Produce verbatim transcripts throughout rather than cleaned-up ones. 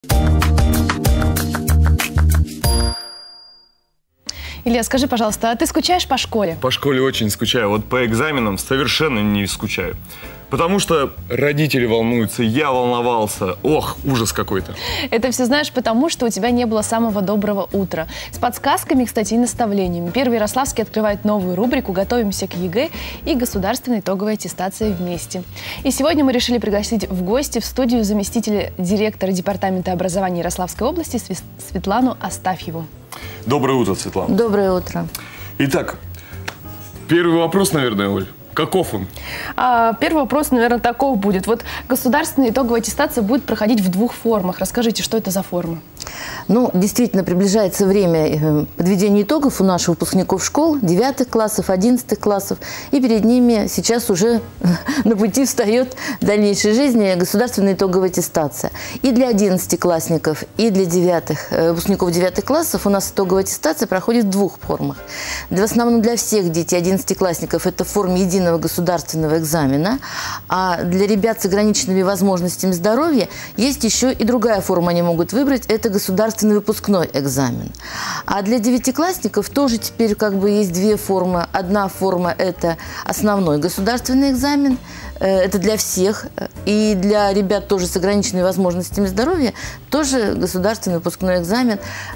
Илья, скажи, пожалуйста, а ты скучаешь по школе? По школе очень скучаю. Вот по экзаменам совершенно не скучаю. Потому что родители волнуются, я волновался. Ох, ужас какой-то. Это все знаешь потому, что у тебя не было самого доброго утра. С подсказками, кстати, и наставлениями. Первый Ярославский открывает новую рубрику «Готовимся к ЕГЭ» и государственной итоговой аттестации вместе. И сегодня мы решили пригласить в гости в студию заместителя директора Департамента образования Ярославской области Светлану Астафьеву. Доброе утро, Светлана. Доброе утро. Итак, первый вопрос, наверное, Оль. Каков он? А, первый вопрос, наверное, таков будет. Вот государственная итоговая аттестация будет проходить в двух формах. Расскажите, что это за форма? Ну, действительно, приближается время подведения итогов у наших выпускников школ, девятых классов, одиннадцатых классов. И перед ними сейчас уже на пути встает в дальнейшей жизни государственная итоговая аттестация. И для одиннадцатиклассников, и для девятых, выпускников девятых классов у нас итоговая аттестация проходит в двух формах. В основном для всех детей одиннадцатиклассников это в форме единого государственного экзамена. А для ребят с ограниченными возможностями здоровья есть еще и другая форма, они могут выбрать. Это государственный выпускной экзамен. А для девятиклассников тоже теперь как бы есть две формы. Одна форма – это основной государственный экзамен. Это для всех. И для ребят тоже с ограниченными возможностями здоровья тоже государственный выпускной экзамен.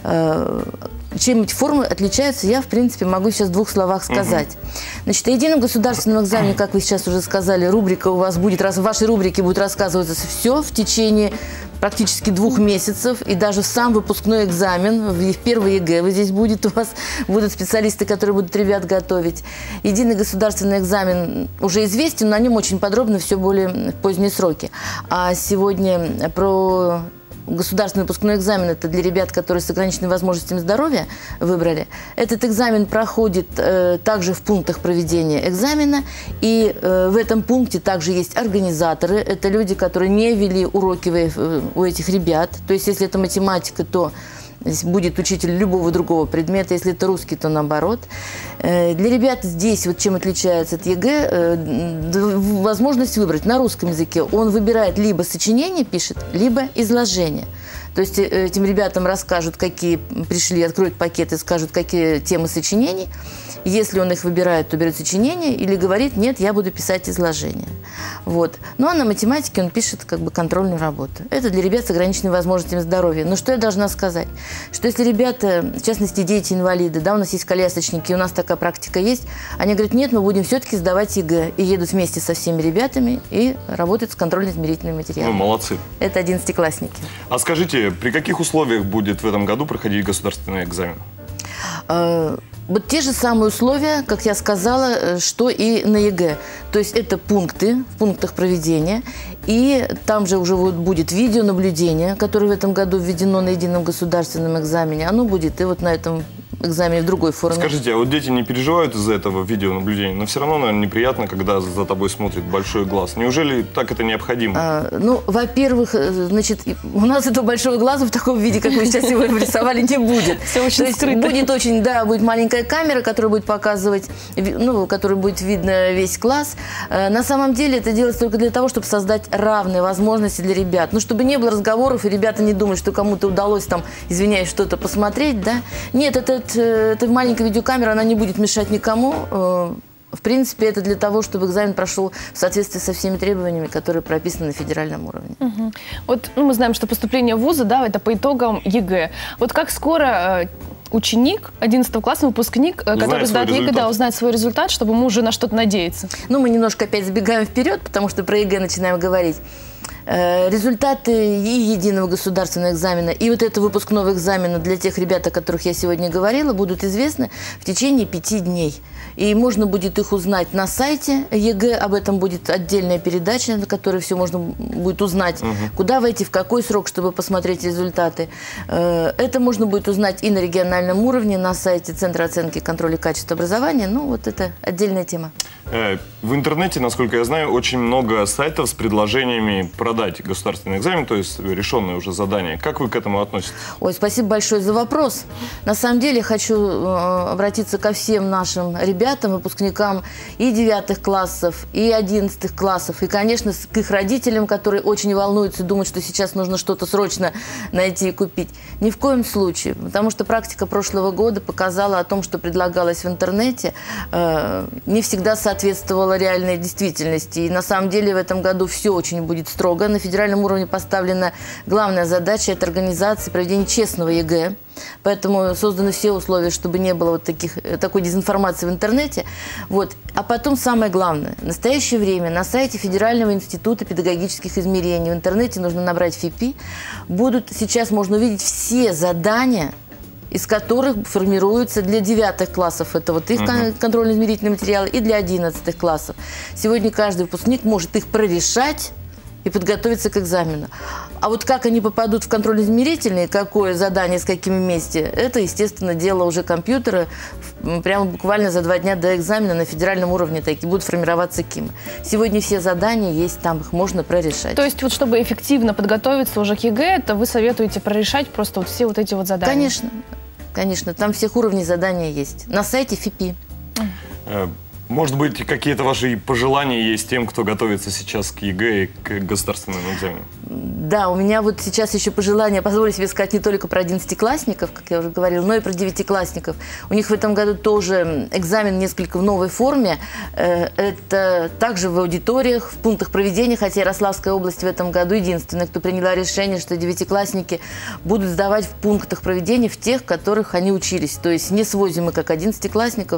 Чем эти формы отличаются, я, в принципе, могу сейчас в двух словах сказать. Угу. Значит, о едином государственном экзамене, как вы сейчас уже сказали, рубрика у вас будет, в вашей рубрике будет рассказываться все в течение практически двух месяцев, и даже в сам выпускной экзамен, в первый ЕГЭ вы здесь будет, у вас будут специалисты, которые будут ребят готовить. Единый государственный экзамен уже известен, но о нем очень подробно, все более в поздние сроки. А сегодня про государственный выпускной экзамен – это для ребят, которые с ограниченными возможностями здоровья выбрали. Этот экзамен проходит э, также в пунктах проведения экзамена. И э, в этом пункте также есть организаторы. Это люди, которые не вели уроки у этих ребят. То есть, если это математика, то будет учитель любого другого предмета. Если это русский, то наоборот. Для ребят здесь, вот чем отличается от ЕГЭ, возможность выбрать на русском языке. Он выбирает либо сочинение пишет, либо изложение. То есть этим ребятам расскажут, какие пришли, откроют пакеты, скажут, какие темы сочинений. Если он их выбирает, то берет сочинение или говорит, нет, я буду писать изложение. Вот. Ну а на математике он пишет как бы контрольную работу. Это для ребят с ограниченными возможностями здоровья. Но что я должна сказать? Что если ребята, в частности дети-инвалиды, да, у нас есть колясочники, у нас такая практика есть, они говорят, нет, мы будем все-таки сдавать ЕГЭ. И едут вместе со всеми ребятами и работают с контрольно-измерительными материалами. Ну, молодцы. Это одиннадцатиклассники. А скажите, при каких условиях будет в этом году проходить государственный экзамен? Вот те же самые условия, как я сказала, что и на ЕГЭ. То есть это пункты, в пунктах проведения. И там же уже вот будет видеонаблюдение, которое в этом году введено на едином государственном экзамене. Оно будет и вот на этом экзамене в другой форме. Скажите, а вот дети не переживают из-за этого видеонаблюдения? Но все равно, наверное, неприятно, когда за тобой смотрит большой глаз. Неужели так это необходимо? А, ну, во-первых, значит, у нас этого большого глаза в таком виде, как вы сейчас его рисовали, не будет. Все очень скрыто. Будет очень, да, будет маленькая камера, которая будет показывать, ну, которой будет видно весь класс. На самом деле это делается только для того, чтобы создать равные возможности для ребят. Ну, чтобы не было разговоров, и ребята не думали, что кому-то удалось там, извиняюсь, что-то посмотреть, да. Нет, это, это, это маленькая видеокамера, она не будет мешать никому. В принципе, это для того, чтобы экзамен прошел в соответствии со всеми требованиями, которые прописаны на федеральном уровне. Угу. Вот ну, мы знаем, что поступление в вузы, да, это по итогам ЕГЭ. Вот как скоро ученик одиннадцатого класса, выпускник, узнает который сдает ЕГЭ, да, узнает свой результат, чтобы ему уже на что-то надеяться? Ну, мы немножко опять забегаем вперед, потому что про ЕГЭ начинаем говорить. Результаты и единого государственного экзамена, и вот этого выпускного экзамена для тех ребят, о которых я сегодня говорила, будут известны в течение пяти дней. И можно будет их узнать на сайте ЕГЭ, об этом будет отдельная передача, на которой все можно будет узнать, угу. куда войти, в какой срок, чтобы посмотреть результаты. Это можно будет узнать и на региональном уровне, на сайте Центра оценки и контроля качества образования. Ну, вот это отдельная тема. В интернете, насколько я знаю, очень много сайтов с предложениями продать сдать государственный экзамен, то есть решенное уже задание. Как вы к этому относитесь? Ой, спасибо большое за вопрос. На самом деле хочу э, обратиться ко всем нашим ребятам, выпускникам и девятых классов, и одиннадцатых классов, и, конечно, к их родителям, которые очень волнуются и думают, что сейчас нужно что-то срочно найти и купить. Ни в коем случае, потому что практика прошлого года показала о том, что предлагалось в интернете, э, не всегда соответствовала реальной действительности. И на самом деле в этом году все очень будет строго. На федеральном уровне поставлена главная задача – это организация проведения честного ЕГЭ. Поэтому созданы все условия, чтобы не было вот таких, такой дезинформации в интернете. Вот. А потом самое главное. В настоящее время на сайте Федерального института педагогических измерений в интернете нужно набрать ФИПИ. Будут, сейчас можно увидеть все задания, из которых формируются для девятых классов, это вот их uh-huh. контрольно-измерительные материалы, и для одиннадцатых классов. Сегодня каждый выпускник может их прорешать и подготовиться к экзамену. А вот как они попадут в контрольно-измерительные, какое задание, с какими вместе, это, естественно, дело уже компьютера. Прямо буквально за два дня до экзамена на федеральном уровне такие будут формироваться КИМы. Сегодня все задания есть, там их можно прорешать. То есть, вот чтобы эффективно подготовиться уже к ЕГЭ, это вы советуете прорешать просто вот все вот эти вот задания? Конечно, конечно. Там всех уровней задания есть. На сайте ФИПИ. Может быть, какие-то ваши пожелания есть тем, кто готовится сейчас к ЕГЭ и к государственному экзамену? Да, у меня вот сейчас еще пожелание, позволю себе сказать, не только про одиннадцатиклассников, как я уже говорила, но и про девятиклассников. У них в этом году тоже экзамен несколько в новой форме. Это также в аудиториях, в пунктах проведения, хотя Ярославская область в этом году единственная, кто приняла решение, что девятиклассники будут сдавать в пунктах проведения в тех, в которых они учились. То есть не свозим мы, как одиннадцатиклассников,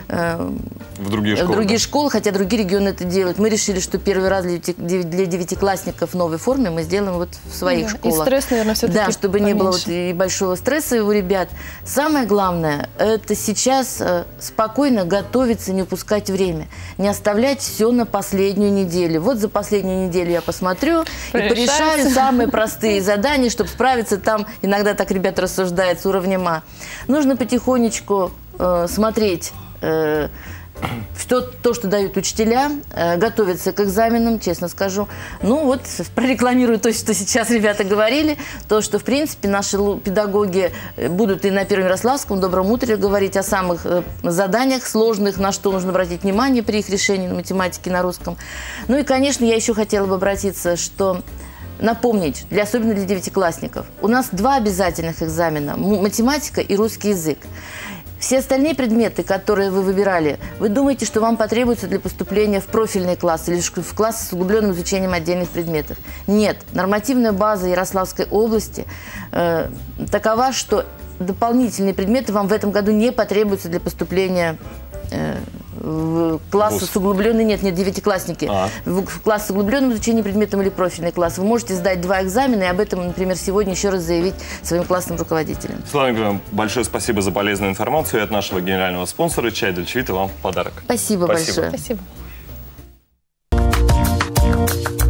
в другие школы, в другие да? школы, хотя другие регионы это делают. Мы решили, что первый раз для девятиклассников в новой форме мы сделаем вот в своих да, школах. И стресс, наверное, все-таки Да, чтобы поменьше. не было вот и большого стресса у ребят. Самое главное, это сейчас спокойно готовиться, не упускать время. Не оставлять все на последнюю неделю. Вот за последнюю неделю я посмотрю и порешаю самые простые задания, чтобы справиться там, иногда так ребята рассуждают, с уровнем А. Нужно потихонечку э, смотреть э, Что, то, что дают учителя, э, готовятся к экзаменам, честно скажу. Ну вот, прорекламирую то, что сейчас ребята говорили, то, что, в принципе, наши педагоги будут и на Первом Ярославском добром утре говорить о самых э, заданиях сложных, на что нужно обратить внимание при их решении на математике, на русском. Ну и, конечно, я еще хотела бы обратиться, что... Напомнить, для, особенно для девятиклассников, у нас два обязательных экзамена – математика и русский язык. Все остальные предметы, которые вы выбирали, вы думаете, что вам потребуется для поступления в профильный класс или в класс с углубленным изучением отдельных предметов. Нет. Нормативная база Ярославской области э, такова, что дополнительные предметы вам в этом году не потребуются для поступления э, в классы с углубленным, нет, нет, девятиклассники, а. в класс с углубленным изучением предметом или профильный класс. Вы можете сдать два экзамена и об этом, например, сегодня еще раз заявить своим классным руководителям. Светлана Игоревна, большое спасибо за полезную информацию и от нашего генерального спонсора «Чай Дольче Вита» вам в подарок. Спасибо, спасибо. большое. Спасибо.